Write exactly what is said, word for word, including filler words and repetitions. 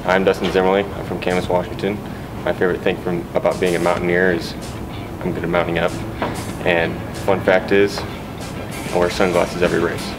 I'm Dustin Zimmerly. I'm from Camas, Washington. My favorite thing from about being a mountaineer is I'm good at mounting up. And fun fact is, I wear sunglasses every race.